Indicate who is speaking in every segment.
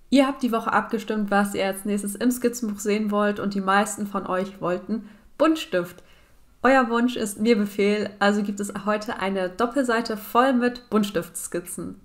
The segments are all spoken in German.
Speaker 1: Ihr habt die Woche abgestimmt, was ihr als nächstes im Skizzenbuch sehen wollt und die meisten von euch wollten Buntstift. Euer Wunsch ist mir Befehl, also gibt es heute eine Doppelseite voll mit Buntstiftskizzen.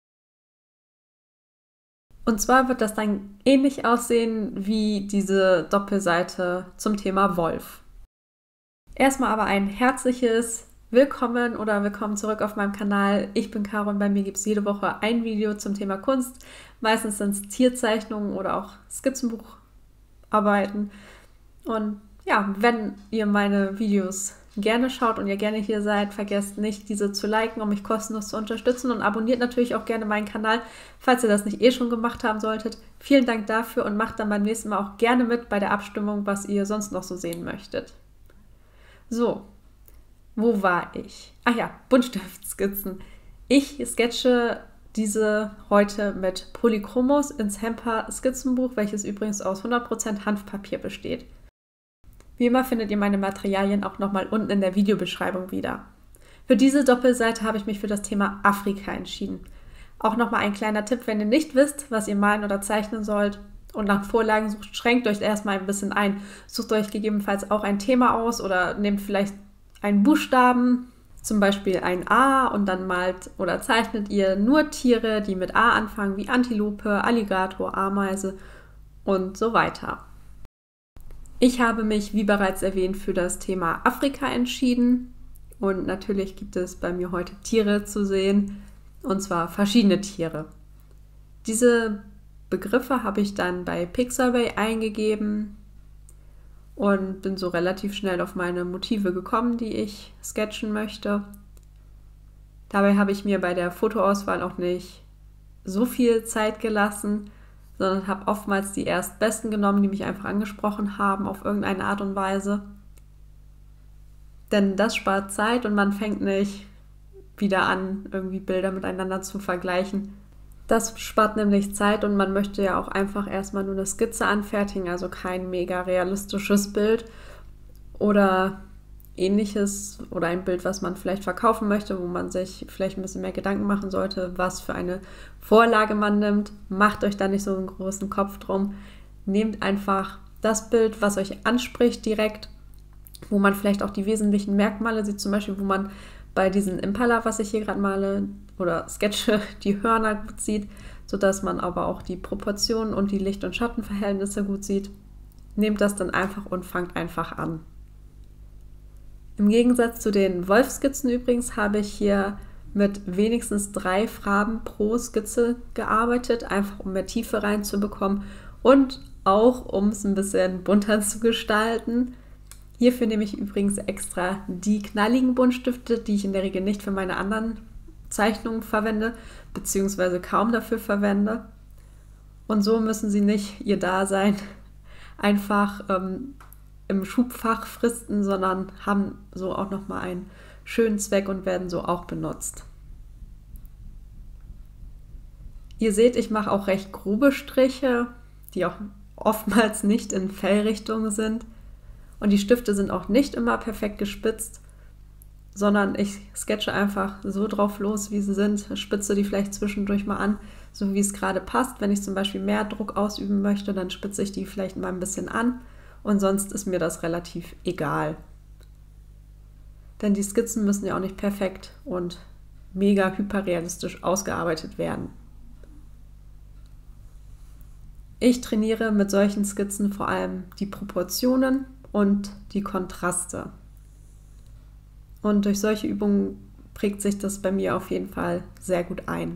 Speaker 1: Und zwar wird das dann ähnlich aussehen wie diese Doppelseite zum Thema Wolf. Erstmal aber ein herzliches Willkommen oder willkommen zurück auf meinem Kanal. Ich bin Caro und bei mir gibt es jede Woche ein Video zum Thema Kunst. Meistens sind es Tierzeichnungen oder auch Skizzenbucharbeiten. Und ja, wenn ihr meine Videos gerne schaut und ihr gerne hier seid, vergesst nicht, diese zu liken, um mich kostenlos zu unterstützen und abonniert natürlich auch gerne meinen Kanal, falls ihr das nicht eh schon gemacht haben solltet. Vielen Dank dafür und macht dann beim nächsten Mal auch gerne mit bei der Abstimmung, was ihr sonst noch so sehen möchtet. So, wo war ich? Ach ja, Buntstiftskizzen. Ich sketche diese heute mit Polychromos ins Hemper Skizzenbuch, welches übrigens aus 100% Hanfpapier besteht. Wie immer findet ihr meine Materialien auch nochmal unten in der Videobeschreibung wieder. Für diese Doppelseite habe ich mich für das Thema Afrika entschieden. Auch nochmal ein kleiner Tipp, wenn ihr nicht wisst, was ihr malen oder zeichnen sollt und nach Vorlagen sucht, schränkt euch erstmal ein bisschen ein. Sucht euch gegebenenfalls auch ein Thema aus oder nehmt vielleicht einen Buchstaben, zum Beispiel ein A, und dann malt oder zeichnet ihr nur Tiere, die mit A anfangen, wie Antilope, Alligator, Ameise und so weiter. Ich habe mich, wie bereits erwähnt, für das Thema Afrika entschieden und natürlich gibt es bei mir heute Tiere zu sehen, und zwar verschiedene Tiere. Diese Begriffe habe ich dann bei Pixabay eingegeben und bin so relativ schnell auf meine Motive gekommen, die ich sketchen möchte. Dabei habe ich mir bei der Fotoauswahl auch nicht so viel Zeit gelassen, sondern habe oftmals die erstbesten genommen, die mich einfach angesprochen haben auf irgendeine Art und Weise. Denn das spart Zeit und man fängt nicht wieder an, irgendwie Bilder miteinander zu vergleichen. Das spart nämlich Zeit und man möchte ja auch einfach erstmal nur eine Skizze anfertigen, also kein mega realistisches Bild oder ähnliches oder ein Bild, was man vielleicht verkaufen möchte, wo man sich vielleicht ein bisschen mehr Gedanken machen sollte, was für eine Vorlage man nimmt. Macht euch da nicht so einen großen Kopf drum. Nehmt einfach das Bild, was euch anspricht direkt, wo man vielleicht auch die wesentlichen Merkmale sieht, zum Beispiel, wo man bei diesem Impala, was ich hier gerade male oder sketche, die Hörner gut sieht, sodass man aber auch die Proportionen und die Licht- und Schattenverhältnisse gut sieht. Nehmt das dann einfach und fangt einfach an. Im Gegensatz zu den Wolfskizzen übrigens habe ich hier mit wenigstens 3 Farben pro Skizze gearbeitet, einfach um mehr Tiefe reinzubekommen und auch um es ein bisschen bunter zu gestalten. Hierfür nehme ich übrigens extra die knalligen Buntstifte, die ich in der Regel nicht für meine anderen Zeichnungen verwende, beziehungsweise kaum dafür verwende. Und so müssen sie nicht ihr Dasein einfach im Schubfach fristen, sondern haben so auch nochmal einen schönen Zweck und werden so auch benutzt. Ihr seht, ich mache auch recht grobe Striche, die auch oftmals nicht in Fellrichtung sind. Und die Stifte sind auch nicht immer perfekt gespitzt, sondern ich sketche einfach so drauf los, wie sie sind, spitze die vielleicht zwischendurch mal an, so wie es gerade passt. Wenn ich zum Beispiel mehr Druck ausüben möchte, dann spitze ich die vielleicht mal ein bisschen an und sonst ist mir das relativ egal. Denn die Skizzen müssen ja auch nicht perfekt und mega hyperrealistisch ausgearbeitet werden. Ich trainiere mit solchen Skizzen vor allem die Proportionen und die Kontraste. Und durch solche Übungen prägt sich das bei mir auf jeden Fall sehr gut ein.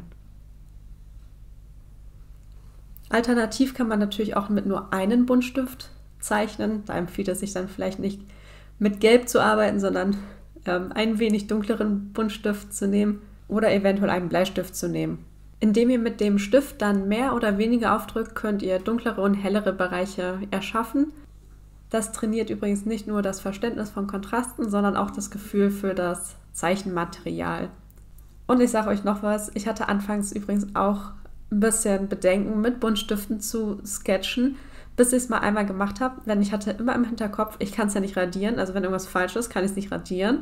Speaker 1: Alternativ kann man natürlich auch mit nur einem Buntstift zeichnen. Da empfiehlt es sich dann vielleicht nicht mit Gelb zu arbeiten, sondern einen wenig dunkleren Buntstift zu nehmen oder eventuell einen Bleistift zu nehmen. Indem ihr mit dem Stift dann mehr oder weniger aufdrückt, könnt ihr dunklere und hellere Bereiche erschaffen. Das trainiert übrigens nicht nur das Verständnis von Kontrasten, sondern auch das Gefühl für das Zeichenmaterial. Und ich sage euch noch was, ich hatte anfangs übrigens auch ein bisschen Bedenken, mit Buntstiften zu sketchen, bis ich es mal einmal gemacht habe, denn ich hatte immer im Hinterkopf, ich kann es ja nicht radieren, also wenn irgendwas falsch ist, kann ich es nicht radieren.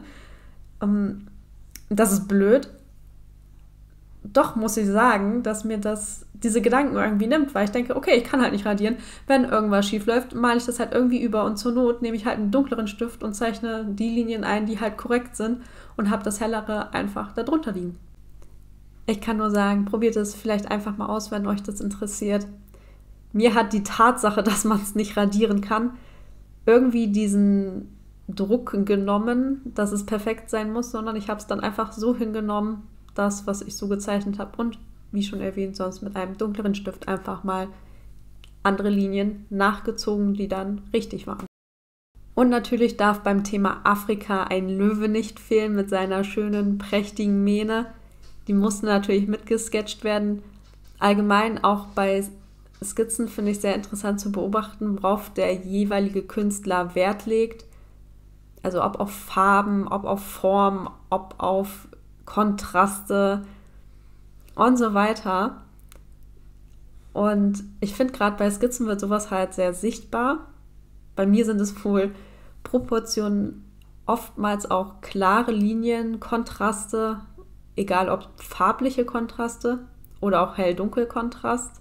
Speaker 1: Das ist blöd. Doch muss ich sagen, dass mir das diese Gedanken irgendwie nimmt, weil ich denke, okay, ich kann halt nicht radieren. Wenn irgendwas schief läuft, male ich das halt irgendwie über und zur Not nehme ich halt einen dunkleren Stift und zeichne die Linien ein, die halt korrekt sind und habe das Hellere einfach darunter liegen. Ich kann nur sagen, probiert es vielleicht einfach mal aus, wenn euch das interessiert. Mir hat die Tatsache, dass man es nicht radieren kann, irgendwie diesen Druck genommen, dass es perfekt sein muss, sondern ich habe es dann einfach so hingenommen, das, was ich so gezeichnet habe und wie schon erwähnt, sonst mit einem dunkleren Stift einfach mal andere Linien nachgezogen, die dann richtig waren. Und natürlich darf beim Thema Afrika ein Löwe nicht fehlen mit seiner schönen, prächtigen Mähne. Die mussten natürlich mitgesketcht werden. Allgemein auch bei Skizzen finde ich sehr interessant zu beobachten, worauf der jeweilige Künstler Wert legt. Also ob auf Farben, ob auf Form, ob auf Kontraste und so weiter. Und ich finde, gerade bei Skizzen wird sowas halt sehr sichtbar. Bei mir sind es wohl Proportionen, oftmals auch klare Linien, Kontraste, egal ob farbliche Kontraste oder auch Hell-Dunkel-Kontrast.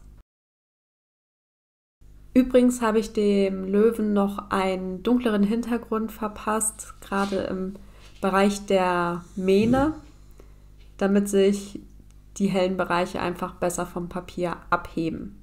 Speaker 1: Übrigens habe ich dem Löwen noch einen dunkleren Hintergrund verpasst, gerade im Bereich der Mähne, damit sich die hellen Bereiche einfach besser vom Papier abheben.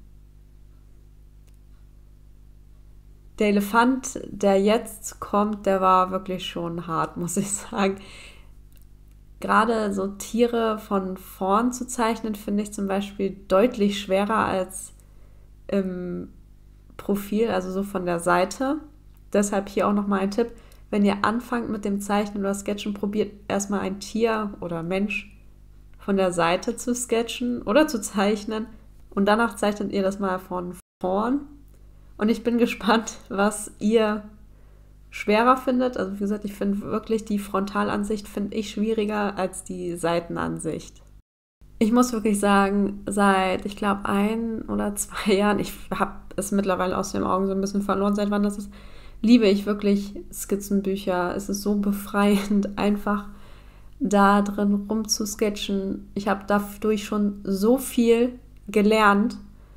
Speaker 1: Der Elefant, der jetzt kommt, der war wirklich schon hart, muss ich sagen. Gerade so Tiere von vorn zu zeichnen, finde ich zum Beispiel deutlich schwerer als im Profil, also so von der Seite. Deshalb hier auch nochmal ein Tipp, wenn ihr anfangt mit dem Zeichnen oder Sketchen, probiert erstmal ein Tier oder Mensch von der Seite zu sketchen oder zu zeichnen und danach zeichnet ihr das mal von vorn. Und ich bin gespannt, was ihr schwerer findet. Also wie gesagt, ich finde wirklich die Frontalansicht finde ich schwieriger als die Seitenansicht. Ich muss wirklich sagen, seit, ich glaube, 1 oder 2 Jahren, ich habe es mittlerweile aus den Augen so ein bisschen verloren, seit wann das ist, liebe ich wirklich Skizzenbücher. Es ist so befreiend, einfach da drin rumzusketchen. Ich habe dadurch schon so viel gelernt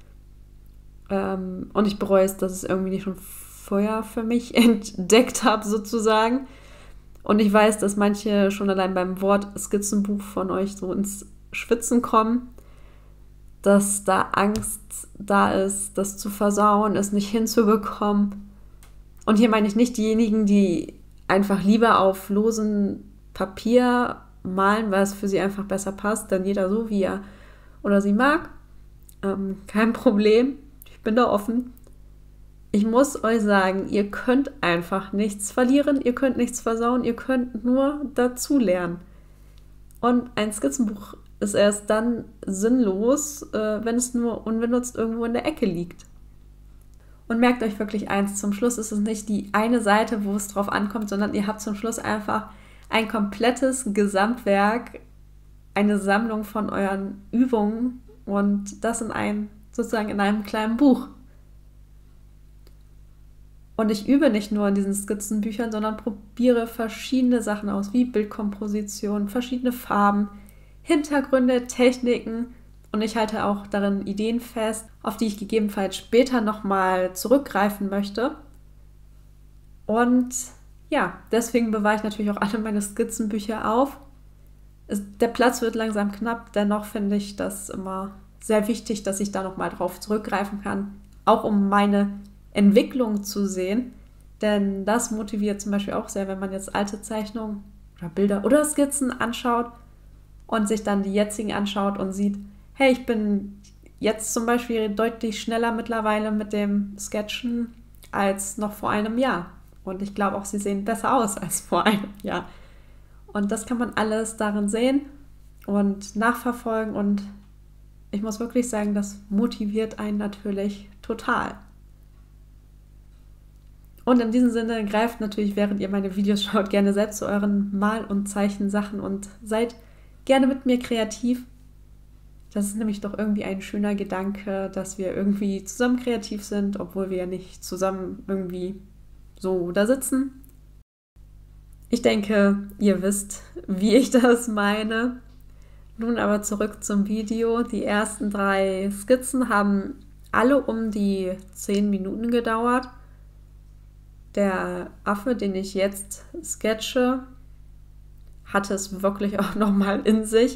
Speaker 1: und ich bereue es, dass ich es irgendwie nicht schon vorher für mich entdeckt habe, sozusagen. Und ich weiß, dass manche schon allein beim Wort Skizzenbuch von euch so ins Schwitzen kommen, dass da Angst da ist, das zu versauen, es nicht hinzubekommen. Und hier meine ich nicht diejenigen, die einfach lieber auf losen Papier malen, weil es für sie einfach besser passt, dann jeder so, wie er oder sie mag. Kein Problem, ich bin da offen. Ich muss euch sagen, ihr könnt einfach nichts verlieren, ihr könnt nichts versauen, ihr könnt nur dazulernen. Und ein Skizzenbuch ist erst dann sinnlos, wenn es nur unbenutzt irgendwo in der Ecke liegt. Und merkt euch wirklich eins, zum Schluss ist es nicht die eine Seite, wo es drauf ankommt, sondern ihr habt zum Schluss einfach ein komplettes Gesamtwerk, eine Sammlung von euren Übungen und das sozusagen in einem kleinen Buch. Und ich übe nicht nur in diesen Skizzenbüchern, sondern probiere verschiedene Sachen aus, wie Bildkomposition, verschiedene Farben, Hintergründe, Techniken und ich halte auch darin Ideen fest, auf die ich gegebenenfalls später nochmal zurückgreifen möchte. Und ja, deswegen bewahre ich natürlich auch alle meine Skizzenbücher auf. Der Platz wird langsam knapp, dennoch finde ich das immer sehr wichtig, dass ich da nochmal drauf zurückgreifen kann, auch um meine Entwicklung zu sehen, denn das motiviert zum Beispiel auch sehr, wenn man jetzt alte Zeichnungen oder Bilder oder Skizzen anschaut und sich dann die jetzigen anschaut und sieht, hey, ich bin jetzt zum Beispiel deutlich schneller mittlerweile mit dem Sketchen als noch vor einem Jahr. Und ich glaube auch, sie sehen besser aus als vor einem Jahr. Und das kann man alles darin sehen und nachverfolgen. Und ich muss wirklich sagen, das motiviert einen natürlich total. Und in diesem Sinne greift natürlich, während ihr meine Videos schaut, gerne selbst zu euren Mal- und Zeichensachen und seid gerne mit mir kreativ. Das ist nämlich doch irgendwie ein schöner Gedanke, dass wir irgendwie zusammen kreativ sind, obwohl wir ja nicht zusammen irgendwie so da sitzen. Ich denke, ihr wisst, wie ich das meine. Nun aber zurück zum Video. Die ersten 3 Skizzen haben alle um die 10 Minuten gedauert. Der Affe, den ich jetzt sketche, hatte es wirklich auch nochmal in sich.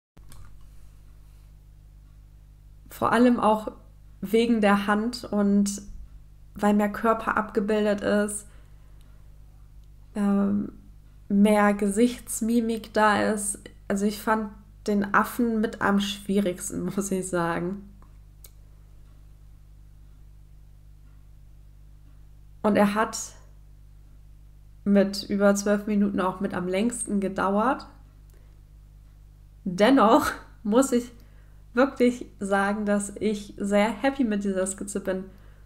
Speaker 1: Vor allem auch wegen der Hand und weil mehr Körper abgebildet ist, mehr Gesichtsmimik da ist. Also ich fand den Affen mit am schwierigsten, muss ich sagen. Und er hat mit über 12 Minuten auch mit am längsten gedauert. Dennoch muss ich wirklich sagen, dass ich sehr happy mit dieser Skizze bin.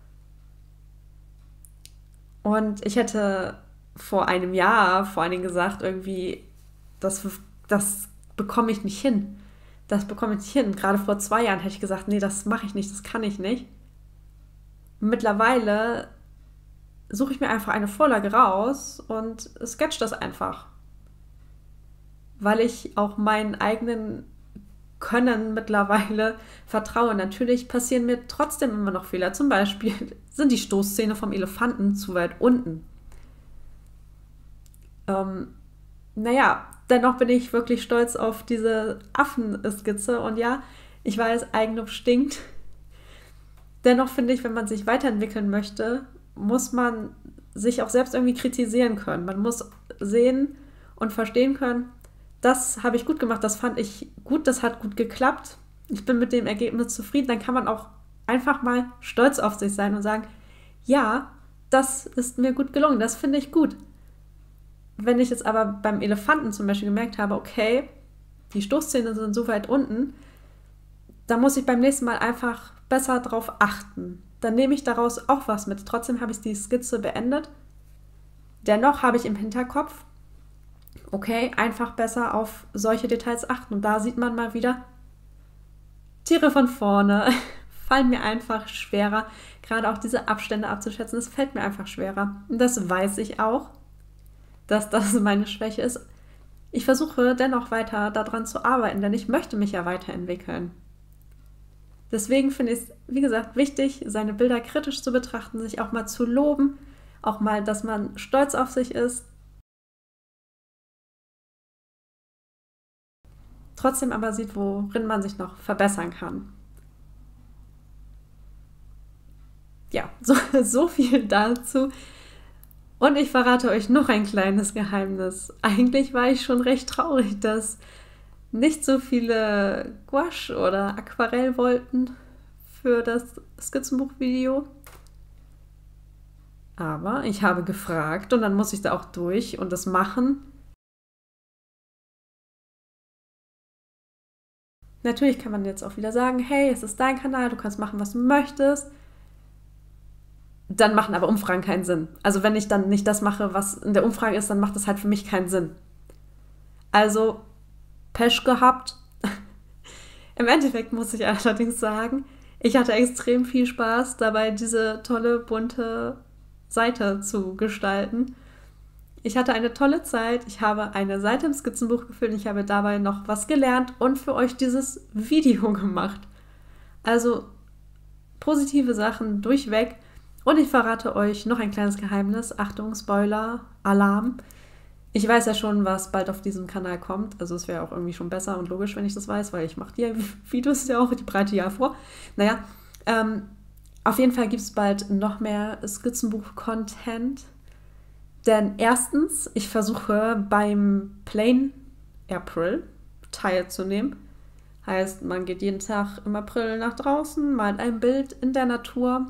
Speaker 1: Und ich hätte vor einem Jahr vor allen Dingen gesagt, irgendwie, das bekomme ich nicht hin. Das bekomme ich nicht hin. Gerade vor 2 Jahren hätte ich gesagt, nee, das mache ich nicht, das kann ich nicht. Mittlerweile suche ich mir einfach eine Vorlage raus und sketch das einfach. Weil ich auch meinen eigenen Können mittlerweile vertraue. Natürlich passieren mir trotzdem immer noch Fehler. Zum Beispiel sind die Stoßzähne vom Elefanten zu weit unten. Dennoch bin ich wirklich stolz auf diese Affenskizze. Und ja, ich weiß, Eigenlob stinkt. Dennoch finde ich, wenn man sich weiterentwickeln möchte, muss man sich auch selbst irgendwie kritisieren können. Man muss sehen und verstehen können, das habe ich gut gemacht, das fand ich gut, das hat gut geklappt. Ich bin mit dem Ergebnis zufrieden. Dann kann man auch einfach mal stolz auf sich sein und sagen, ja, das ist mir gut gelungen, das finde ich gut. Wenn ich jetzt aber beim Elefanten zum Beispiel gemerkt habe, okay, die Stoßzähne sind so weit unten, dann muss ich beim nächsten Mal einfach besser drauf achten. Dann nehme ich daraus auch was mit. Trotzdem habe ich die Skizze beendet. Dennoch habe ich im Hinterkopf, okay, einfach besser auf solche Details achten. Und da sieht man mal wieder, Tiere von vorne fallen mir einfach schwerer. Gerade auch diese Abstände abzuschätzen, das fällt mir einfach schwerer. Und das weiß ich auch, dass das meine Schwäche ist. Ich versuche dennoch weiter daran zu arbeiten, denn ich möchte mich ja weiterentwickeln. Deswegen finde ich es, wie gesagt, wichtig, seine Bilder kritisch zu betrachten, sich auch mal zu loben, auch mal, dass man stolz auf sich ist. Trotzdem aber sieht, worin man sich noch verbessern kann. Ja, so viel dazu. Und ich verrate euch noch ein kleines Geheimnis. Eigentlich war ich schon recht traurig, dass nicht so viele Gouache oder Aquarell wollten für das Skizzenbuch-Video. Aber ich habe gefragt und dann muss ich da auch durch und das machen. Natürlich kann man jetzt auch wieder sagen, hey, es ist dein Kanal, du kannst machen, was du möchtest. Dann machen aber Umfragen keinen Sinn. Also wenn ich dann nicht das mache, was in der Umfrage ist, dann macht das halt für mich keinen Sinn. Also Pech gehabt. Im Endeffekt muss ich allerdings sagen, ich hatte extrem viel Spaß dabei, diese tolle, bunte Seite zu gestalten. Ich hatte eine tolle Zeit, ich habe eine Seite im Skizzenbuch gefüllt, ich habe dabei noch was gelernt und für euch dieses Video gemacht. Also positive Sachen durchweg. Und ich verrate euch noch ein kleines Geheimnis. Achtung, Spoiler, Alarm. Ich weiß ja schon, was bald auf diesem Kanal kommt. Also es wäre auch irgendwie schon besser und logisch, wenn ich das weiß, weil ich mache die Videos ja auch, die bereite ja vor. Naja, auf jeden Fall gibt es bald noch mehr Skizzenbuch-Content. Denn erstens, ich versuche beim Plain April teilzunehmen. Heißt, man geht jeden Tag im April nach draußen, malt ein Bild in der Natur.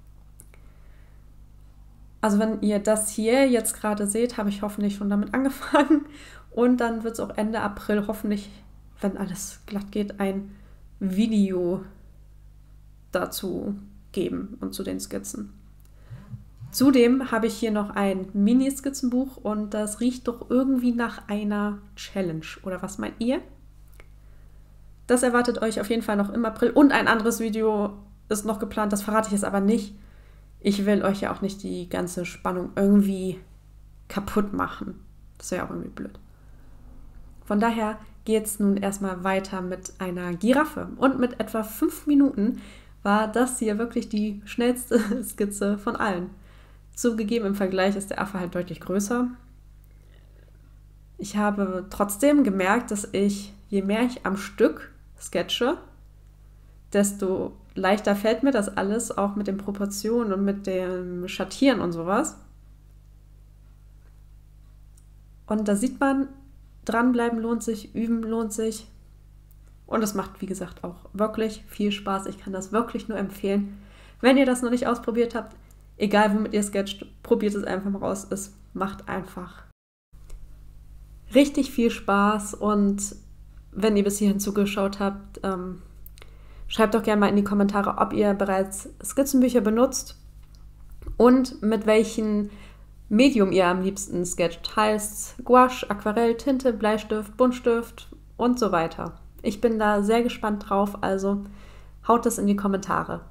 Speaker 1: Also wenn ihr das hier jetzt gerade seht, habe ich hoffentlich schon damit angefangen. Und dann wird es auch Ende April hoffentlich, wenn alles glatt geht, ein Video dazu geben und zu den Skizzen. Zudem habe ich hier noch ein Mini-Skizzenbuch und das riecht doch irgendwie nach einer Challenge. Oder was meint ihr? Das erwartet euch auf jeden Fall noch im April. Und ein anderes Video ist noch geplant, das verrate ich jetzt aber nicht. Ich will euch ja auch nicht die ganze Spannung irgendwie kaputt machen. Das wäre ja auch irgendwie blöd. Von daher gehe jetzt nun erstmal weiter mit einer Giraffe. Und mit etwa 5 Minuten war das hier wirklich die schnellste Skizze von allen. Zugegeben, im Vergleich ist der Affe halt deutlich größer. Ich habe trotzdem gemerkt, dass je mehr ich am Stück sketche, desto leichter fällt mir das alles, auch mit den Proportionen und mit dem Schattieren und sowas. Und da sieht man, dranbleiben lohnt sich, üben lohnt sich. Und es macht, wie gesagt, auch wirklich viel Spaß. Ich kann das wirklich nur empfehlen. Wenn ihr das noch nicht ausprobiert habt, egal womit ihr sketcht, probiert es einfach mal aus. Es macht einfach richtig viel Spaß. Und wenn ihr bis hierhin zugeschaut habt, schreibt doch gerne mal in die Kommentare, ob ihr bereits Skizzenbücher benutzt und mit welchem Medium ihr am liebsten sketcht. Heißt Gouache, Aquarell, Tinte, Bleistift, Buntstift und so weiter. Ich bin da sehr gespannt drauf, also haut das in die Kommentare.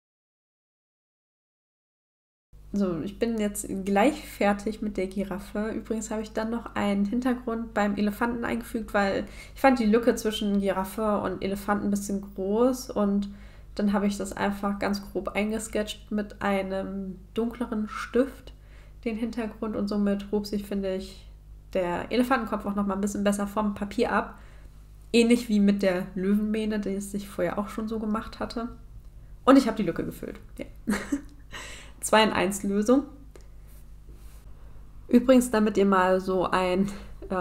Speaker 1: So, ich bin jetzt gleich fertig mit der Giraffe. Übrigens habe ich dann noch einen Hintergrund beim Elefanten eingefügt, weil ich fand die Lücke zwischen Giraffe und Elefant ein bisschen groß und dann habe ich das einfach ganz grob eingesketcht mit einem dunkleren Stift, den Hintergrund, und somit hob sich, finde ich, der Elefantenkopf auch noch mal ein bisschen besser vom Papier ab. Ähnlich wie mit der Löwenmähne, die es sich vorher auch schon so gemacht hatte. Und ich habe die Lücke gefüllt. Ja. 2-in-1-Lösung. Übrigens, damit ihr mal so ein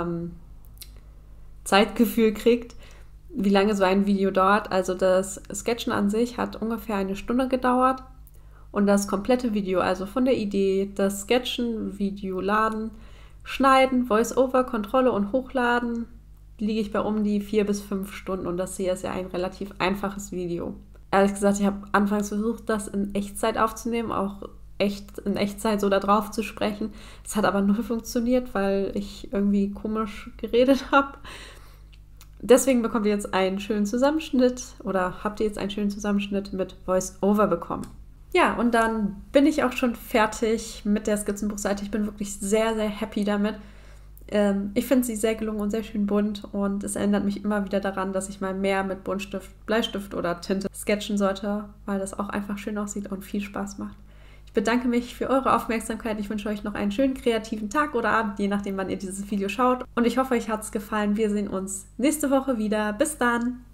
Speaker 1: Zeitgefühl kriegt, wie lange so ein Video dauert. Also das Sketchen an sich hat ungefähr 1 Stunde gedauert. Und das komplette Video, also von der Idee, das Sketchen, Video laden, schneiden, Voice-Over, Kontrolle und Hochladen, liege ich bei um die 4 bis 5 Stunden. Und das hier ist ja ein relativ einfaches Video. Ehrlich gesagt, ich habe anfangs versucht, das in Echtzeit aufzunehmen, auch in Echtzeit so da drauf zu sprechen. Es hat aber null funktioniert, weil ich irgendwie komisch geredet habe. Deswegen bekommt ihr jetzt einen schönen Zusammenschnitt oder habt ihr jetzt einen schönen Zusammenschnitt mit Voice-Over bekommen. Ja, und dann bin ich auch schon fertig mit der Skizzenbuchseite. Ich bin wirklich sehr, sehr happy damit. Ich finde sie sehr gelungen und sehr schön bunt und es erinnert mich immer wieder daran, dass ich mal mehr mit Buntstift, Bleistift oder Tinte sketchen sollte, weil das auch einfach schön aussieht und viel Spaß macht. Ich bedanke mich für eure Aufmerksamkeit. Ich wünsche euch noch einen schönen kreativen Tag oder Abend, je nachdem, wann ihr dieses Video schaut. Und ich hoffe, euch hat es gefallen. Wir sehen uns nächste Woche wieder. Bis dann!